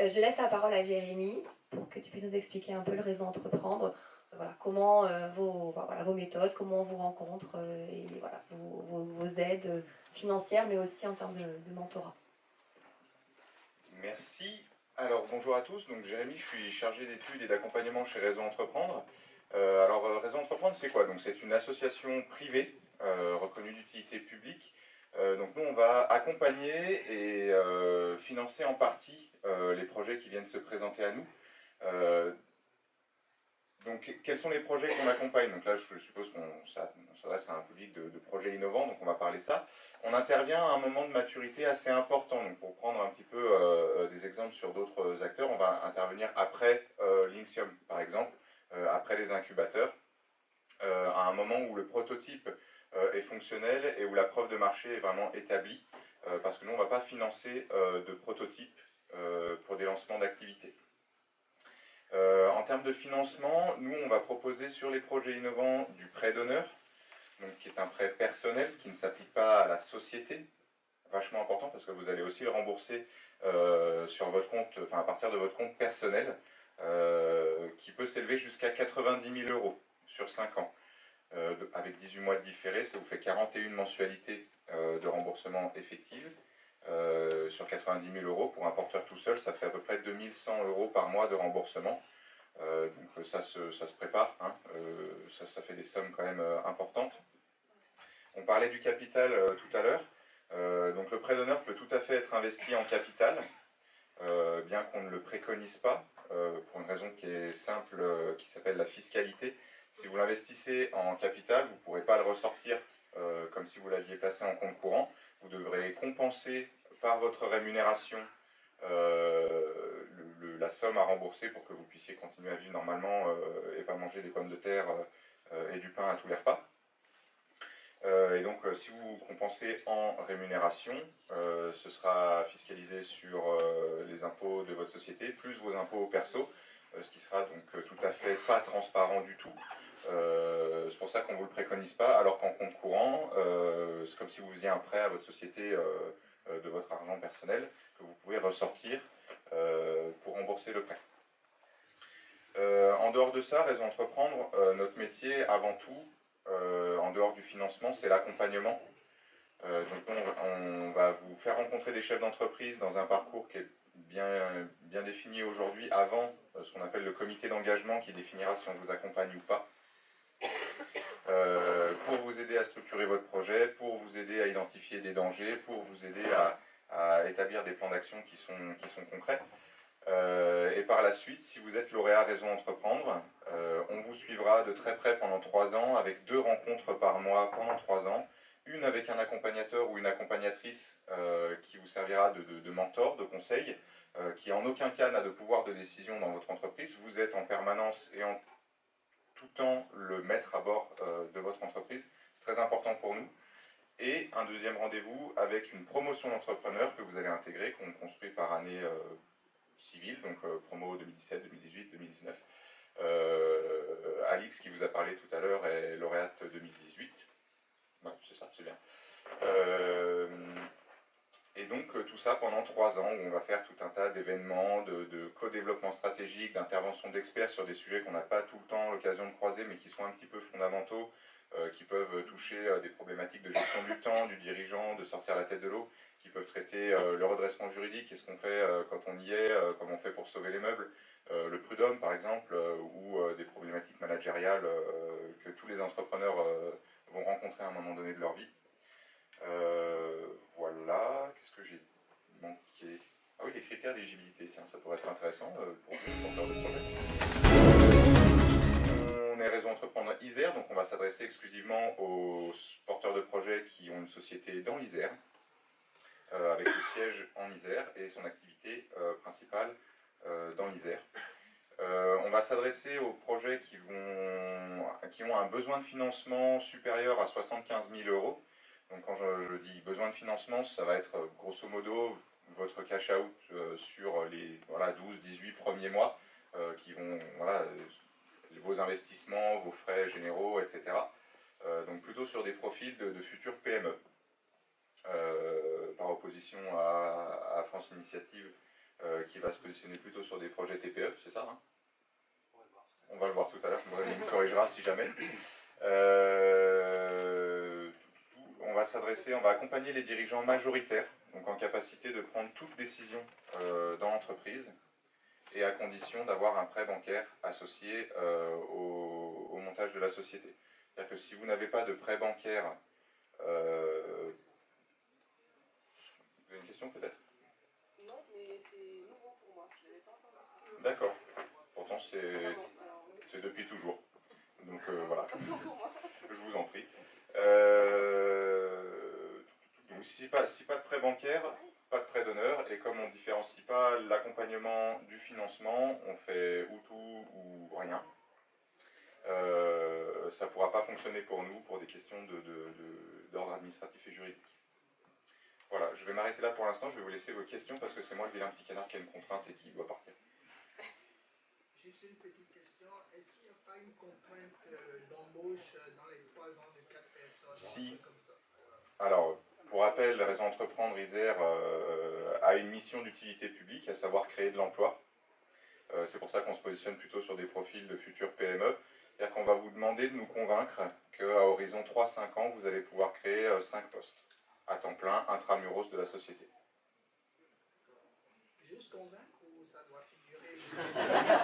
Je laisse la parole à Jérémy pour que tu puisses nous expliquer un peu le réseau Entreprendre. Voilà, comment vos méthodes, comment on vous rencontre et voilà, vos aides financières, mais aussi en termes de mentorat. Merci. Alors bonjour à tous, donc Jérémy, je suis chargé d'études et d'accompagnement chez Réseau Entreprendre. Réseau Entreprendre, c'est quoi? Donc c'est une association privée reconnue d'utilité publique. Donc nous on va accompagner et financer en partie les projets qui viennent se présenter à nous. Donc, quels sont les projets qu'on accompagne? Donc là, je suppose qu'on s'adresse à un public de projets innovants, donc on va parler de ça. On intervient à un moment de maturité assez important. Donc, pour prendre un petit peu des exemples sur d'autres acteurs, on va intervenir après Linxium, par exemple, après les incubateurs, à un moment où le prototype est fonctionnel et où la preuve de marché est vraiment établie, parce que nous, on ne va pas financer de prototype pour des lancements d'activités. En termes de financement, nous on va proposer sur les projets innovants du prêt d'honneur, qui est un prêt personnel qui ne s'applique pas à la société, vachement important parce que vous allez aussi le rembourser sur votre compte, enfin à partir de votre compte personnel, qui peut s'élever jusqu'à 90 000 euros sur 5 ans. Avec 18 mois de différé, ça vous fait 41 mensualités de remboursement effective. Sur 90 000 euros pour un porteur tout seul, ça fait à peu près 2100 euros par mois de remboursement. Donc ça se prépare, hein. Ça fait des sommes quand même importantes. On parlait du capital tout à l'heure. Donc le prêt d'honneur peut tout à fait être investi en capital, bien qu'on ne le préconise pas, pour une raison qui est simple, qui s'appelle la fiscalité. Si vous l'investissez en capital, vous ne pourrez pas le ressortir comme si vous l'aviez placé en compte courant. Vous devrez compenser par votre rémunération la somme à rembourser pour que vous puissiez continuer à vivre normalement et pas manger des pommes de terre et du pain à tous les repas. Et donc si vous compensez en rémunération, ce sera fiscalisé sur les impôts de votre société, plus vos impôts perso, ce qui sera donc tout à fait pas transparent du tout. C'est pour ça qu'on ne vous le préconise pas, alors qu'en compte courant, c'est comme si vous faisiez un prêt à votre société de votre argent personnel, que vous pouvez ressortir pour rembourser le prêt. En dehors de ça, Réseau Entreprendre, notre métier avant tout, en dehors du financement, c'est l'accompagnement. Donc on va vous faire rencontrer des chefs d'entreprise dans un parcours qui est bien défini aujourd'hui, avant ce qu'on appelle le comité d'engagement qui définira si on vous accompagne ou pas. Pour vous aider à structurer votre projet, pour vous aider à identifier des dangers, pour vous aider à établir des plans d'action qui sont concrets. Et par la suite, si vous êtes lauréat Réseau Entreprendre, on vous suivra de très près pendant 3 ans, avec 2 rencontres par mois pendant 3 ans, une avec un accompagnateur ou une accompagnatrice qui vous servira de mentor, de conseil, qui en aucun cas n'a de pouvoir de décision dans votre entreprise. Vous êtes en permanence et en tout temps le maître à bord de votre entreprise. C'est très important pour nous. Et un deuxième rendez-vous avec une promotion d'entrepreneur que vous allez intégrer, qu'on construit par année civile, donc promo 2017, 2018, 2019. Alix, qui vous a parlé tout à l'heure, est lauréate 2018. Ouais, c'est ça, c'est bien. Et donc tout ça pendant 3 ans, où on va faire tout un tas d'événements, de co-développement stratégique, d'intervention d'experts sur des sujets qu'on n'a pas tout le temps l'occasion de croiser, mais qui sont un petit peu fondamentaux, qui peuvent toucher des problématiques de gestion du temps, du dirigeant, de sortir la tête de l'eau, qui peuvent traiter le redressement juridique, qu'est-ce qu'on fait quand on y est, comment on fait pour sauver les meubles, le prud'homme par exemple, ou des problématiques managériales que tous les entrepreneurs vont rencontrer à un moment donné de leur vie. Voilà, qu'est-ce que j'ai manqué? Ah oui, les critères d'éligibilité, tiens, ça pourrait être intéressant pour vous, porteurs de projet. On est Réseau Entreprendre Isère, donc on va s'adresser exclusivement aux porteurs de projets qui ont une société dans l'Isère, avec le siège en Isère et son activité principale dans l'Isère. On va s'adresser aux projets qui ont un besoin de financement supérieur à 75 000 euros. Donc quand je dis besoin de financement, ça va être grosso modo votre cash out sur les 12-18 premiers mois, qui vont, vos investissements, vos frais généraux, etc. Donc plutôt sur des profils de futures PME, par opposition à France Initiative, qui va se positionner plutôt sur des projets TPE, c'est ça, hein? On va le voir tout à l'heure, il me corrigera si jamais. On va s'adresser, on va accompagner les dirigeants majoritaires, donc en capacité de prendre toute décision dans l'entreprise, et à condition d'avoir un prêt bancaire associé au montage de la société. C'est-à-dire que si vous n'avez pas de prêt bancaire, vous avez une question peut-être? Non, mais c'est nouveau pour moi, je n'avais pas entendu ça. D'accord. Pourtant c'est depuis toujours. Donc voilà, je vous en prie. Donc si pas de prêt bancaire, pas de prêt d'honneur, et comme on ne différencie pas l'accompagnement du financement, on fait ou tout ou rien. Ça ne pourra pas fonctionner pour nous pour des questions d'ordre administratif et juridique. Voilà, je vais m'arrêter là pour l'instant, je vais vous laisser vos questions parce que c'est moi le vilain petit canard qui a une contrainte et qui doit partir. Juste une petite question, est-ce qu'il n'y a pas une contrainte d'embauche dans les 3 ans de 4 personnes? Si. Comme ça? Alors, pour rappel, Réseau Entreprendre Isère a une mission d'utilité publique, à savoir créer de l'emploi. C'est pour ça qu'on se positionne plutôt sur des profils de futurs PME. C'est-à-dire qu'on va vous demander de nous convaincre qu'à horizon 3-5 ans, vous allez pouvoir créer 5 postes à temps plein, intramuros de la société. Juste convaincre ou ça doit figurer? Je ne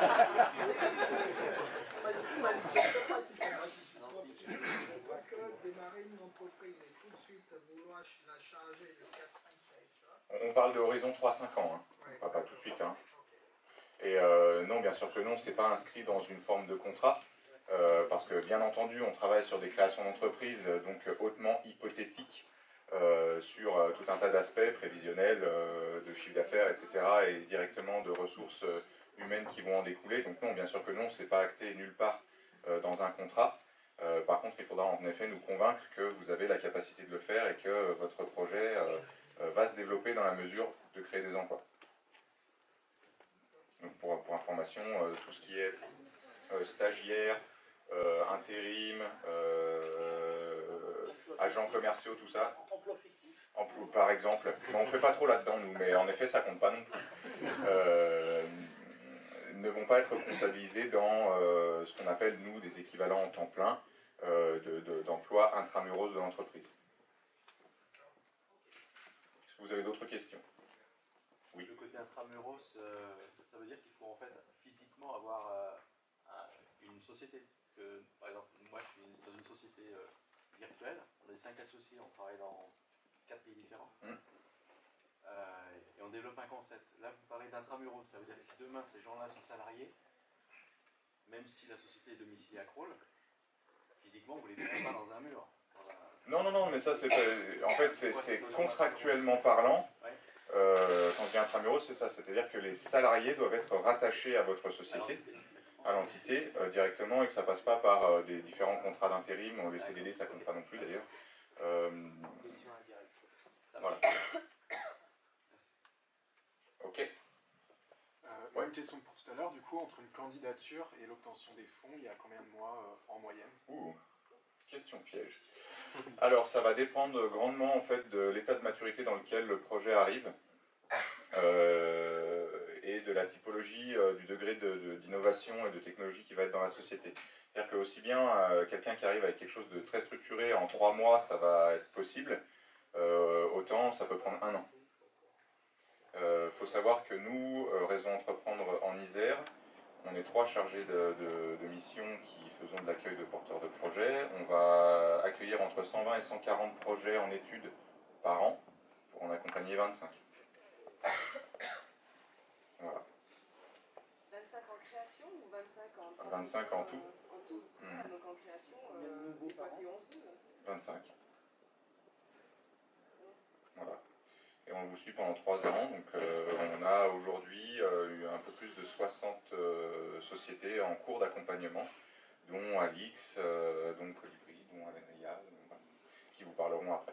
sais pas si c'est moi qui suis trop optimiste. On voit que démarrer une entreprise et tout de suite vouloir la charger de 4-5 personnes. On parle de horizon 3-5 ans, hein. Ouais. Pas tout de suite. Hein. Et non, bien sûr que non, c'est pas inscrit dans une forme de contrat, parce que bien entendu, on travaille sur des créations d'entreprises, donc hautement hypothétiques, sur tout un tas d'aspects prévisionnels, de chiffre d'affaires, etc., et directement de ressources humaines qui vont en découler. Donc non, bien sûr que non, c'est pas acté nulle part dans un contrat. Par contre, il faudra en effet nous convaincre que vous avez la capacité de le faire et que votre projet va se développer dans la mesure de créer des emplois. Donc pour information, tout ce qui est stagiaire, intérim, agents commerciaux, tout ça. Par exemple, on ne fait pas trop là-dedans nous, mais en effet ça compte pas non plus. Ne vont pas être comptabilisés dans ce qu'on appelle nous des équivalents en temps plein d'emploi intramuros de l'entreprise. Est-ce que vous avez d'autres questions? Oui. Le côté intramuros, ça veut dire qu'il faut en fait physiquement avoir une société. Par exemple, moi je suis dans une société virtuelle, on est 5 associés, on travaille dans 4 pays différents. Et on développe un concept. Là, vous parlez d'intramuros, ça veut dire que si demain ces gens-là sont salariés, même si la société est domiciliée à Crolles, physiquement vous ne les verrez pas dans un mur. Non, mais ça c'est en fait c'est contractuellement parlant. Ouais. Quand je dis intramuros, c'est ça, c'est-à-dire que les salariés doivent être rattachés à votre société, à l'entité directement, et que ça passe pas par des différents contrats d'intérim. Les CDD, ça compte pas non plus d'ailleurs. Voilà. Ok. Ouais. Une question pour tout à l'heure, du coup, entre une candidature et l'obtention des fonds, il y a combien de mois en moyenne? Question piège. Alors, ça va dépendre grandement en fait de l'état de maturité dans lequel le projet arrive et de la typologie, du degré d'innovation et de technologie qui va être dans la société. C'est-à-dire que aussi bien quelqu'un qui arrive avec quelque chose de très structuré, en 3 mois, ça va être possible, autant ça peut prendre 1 an. Faut savoir que nous, Réseau Entreprendre en Isère, on est 3 chargés de mission qui faisons de l'accueil de porteurs de projets. On va accueillir entre 120 et 140 projets en études par an pour en accompagner 25. Voilà. 25 en création ou 25 en 25 en tout. En tout. Ah, donc en création, c'est quoi, c'est 11-12 25. Voilà. Et on vous suit pendant 3 ans. Donc on a aujourd'hui un peu plus de 60 sociétés en cours d'accompagnement, dont Alix, dont Colibri, dont Avenria, qui vous parleront après.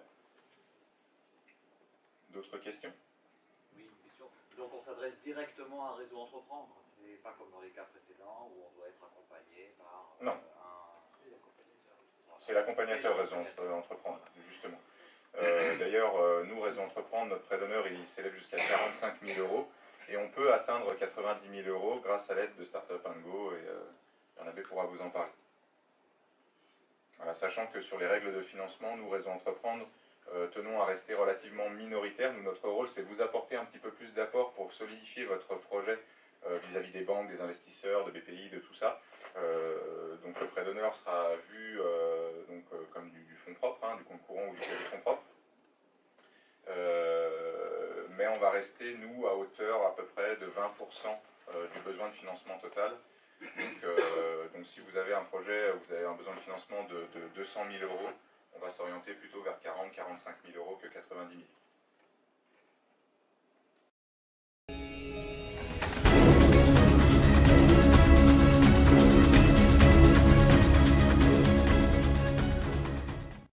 D'autres questions? Oui, une question. Donc on s'adresse directement à un Réseau Entreprendre. C'est pas comme dans les cas précédents où on doit être accompagné par Non. C'est l'accompagnateur Réseau Entreprendre, justement. D'ailleurs, nous, Réseau Entreprendre, notre prêt d'honneur, il s'élève jusqu'à 45 000 €. Et on peut atteindre 90 000 euros grâce à l'aide de Startup & Go, et Bernabé pourra vous en parler. Voilà, sachant que sur les règles de financement, nous, Réseau Entreprendre, tenons à rester relativement minoritaires. Nous, notre rôle, c'est vous apporter un petit peu plus d'apport pour solidifier votre projet vis-à-vis des banques, des investisseurs, de BPI, de tout ça. Donc le prêt d'honneur sera vu comme du fonds propre, hein, du compte courant ou du crédit fonds propre. Mais on va rester, nous, à hauteur à peu près de 20% du besoin de financement total. Donc si vous avez un projet, vous avez un besoin de financement de 200 000 euros, on va s'orienter plutôt vers 40 000 45 000 euros que 90 000.